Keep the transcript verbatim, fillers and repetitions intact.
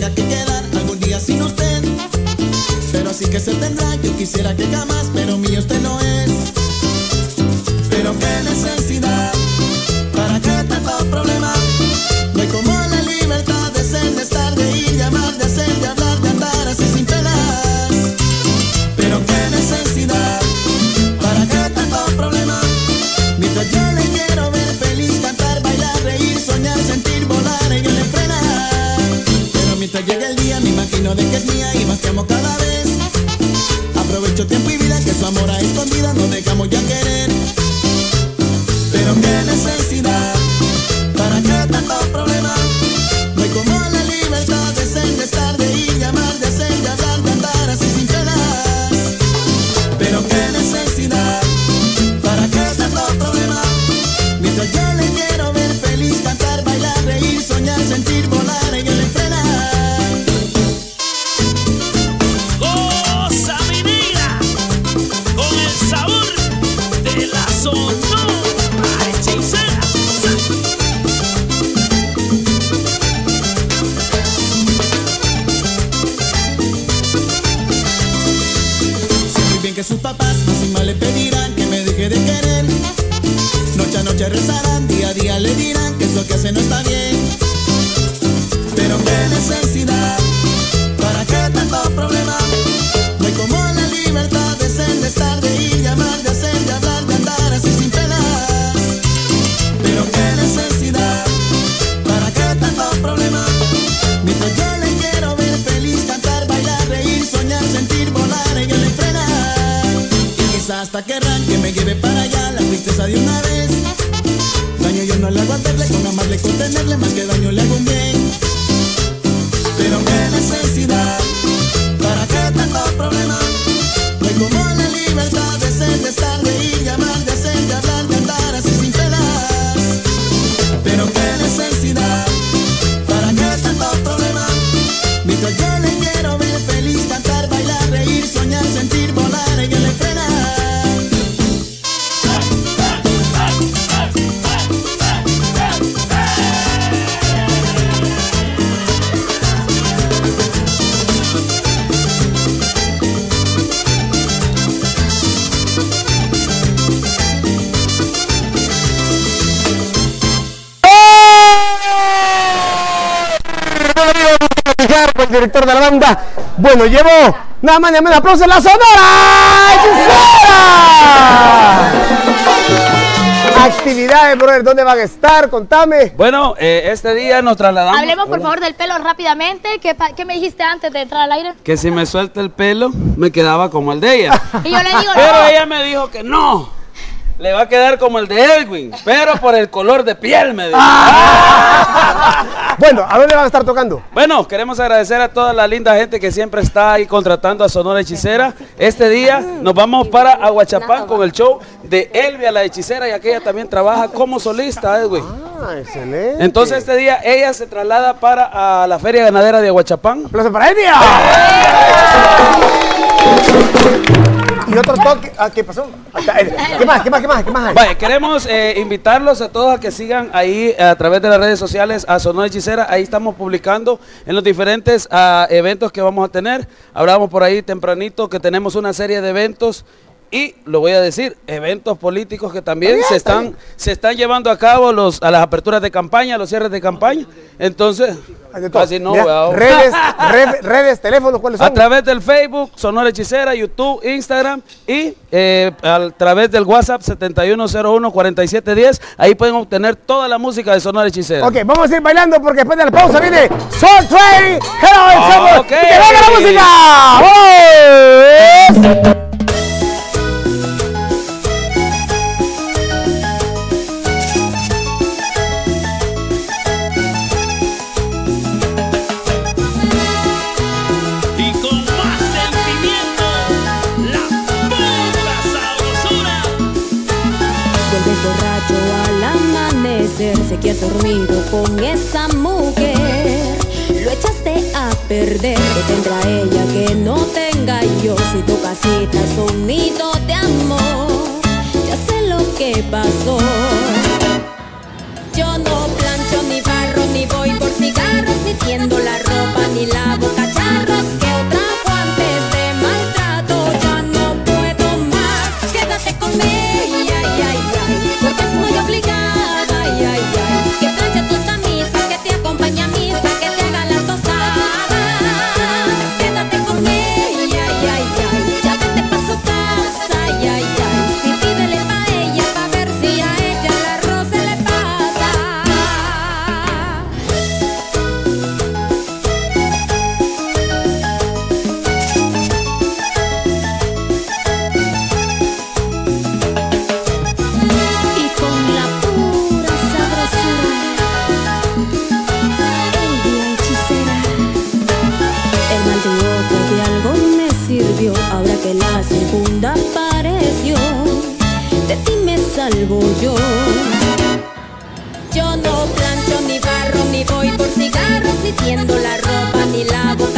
tendría que quedar algún día sin usted. Pero así que se tendrá, yo quisiera que jamás, pero mío usted no es. Pero qué necesidad, ¿para qué tanto problema? No hay como la libertad de ser, de estar, de ir, de amar, de hacer, de hablar, de andar así sin penas. Pero qué necesidad, ¿para qué tanto problema? Mientras yo le quiero ver feliz, cantar, bailar, reír, soñar, sentir, volar, ella le frena. Pero mientras llega el día me imagino de que es mía y más que amo cada vez. Aprovecho tiempo y vida que su amor a escondida no dejamos ya querer. Pero qué necesidad, ¿para qué tanto problema? No hay como la libertad de ser, de estar, de ir, de amar, de hacer, de hablar, de andar así sin penas. Pero qué necesidad, ¿para qué tanto problema? Mientras yo le quiero ver feliz, cantar, bailar, reír, soñar, sentir, volar, ella le frena. Goza mi vida con el sabor de la Sonora Hechicera. Sé muy bien que sus papás más y más le pedirán que me deje de querer. Noche a noche rezarán, día a día le dirán que eso que hace no está bien. Pero qué necesidad, ¿para qué tanto problema? No hay como la libertad de ser, de estar, de ir, de amar, de hacer, de hablar, de andar así sin penas. Pero qué necesidad, ¿para qué tanto problema? Mientras yo le quiero ver feliz, cantar, bailar, reír, soñar, sentir, volar, ella le frena. Y quizás hasta querrán que me lleve para allá la tristeza de una vez. Daño yo no le hago a verle, con amarle, con tenerle, más que daño le hago un bien. Pero qué necesidad, ¿para qué tanto problema? No hay como la libertad de ser, de estar, de ir, de amar, de hacer, de hablar, de andar así sin penas. Pero qué necesidad, ¿para qué tanto problema? Mientras yo le quiero ver feliz, cantar, bailar, reír, soñar, sentir, volar, ella le frena. El director de la banda. Bueno, llevo nada más ni menos aplausos en la Sonora Hechicera. Actividades, brother, ¿dónde van a estar? Contame. Bueno, eh, este día nos trasladamos. Hablemos por favor del pelo rápidamente. ¿Qué, ¿Qué me dijiste antes de entrar al aire? Que si me suelta el pelo, me quedaba como el de ella. Y yo le digo Pero no. ella me dijo que no. Le va a quedar como el de Edwin, pero por el color de piel, me dijo. Ah. Bueno, ¿a dónde van a estar tocando? Bueno, queremos agradecer a toda la linda gente que siempre está ahí contratando a Sonora Hechicera. Este día nos vamos para Aguachapán con el show de Elvia la Hechicera, y aquella también trabaja como solista, Edwin. Ah, excelente. Entonces este día ella se traslada para a la Feria Ganadera de Aguachapán. ¡Aplausos para Elvia! Y otro toque. Ah, ¿qué pasó? ¿Qué más? ¿Qué más? ¿Qué más? ¿Qué más hay? Vaya, queremos eh, invitarlos a todos a que sigan ahí a través de las redes sociales a Sonora Hechicera. Ahí estamos publicando en los diferentes uh, eventos que vamos a tener. Hablábamos por ahí tempranito que tenemos una serie de eventos. Y lo voy a decir, eventos políticos que también bien, se están se están llevando a cabo los a las aperturas de campaña, los cierres de campaña. Entonces, así no, mira, redes, redes, redes, teléfonos, ¿cuáles son? A través del Facebook, Sonora Hechicera, YouTube, Instagram y eh, a través del WhatsApp setenta y uno cero uno cuarenta y siete diez. Ahí pueden obtener toda la música de Sonora Hechicera. Ok, vamos a ir bailando porque después de la pausa viene Soul Train. Hello, oh, okay. ¡Que venga la música! ¡Oh! Sé que has dormido con esa mujer, lo echaste a perder. Que tendrá ella que no tenga yo? Si tu casita es un nido de amor, ya sé lo que pasó. Yo no plancho ni barro, ni voy por cigarros, ni tiendo la ropa, ni la salvo yo. Yo no plancho, ni barro, ni voy por cigarros, ni tiendo la ropa, ni lavo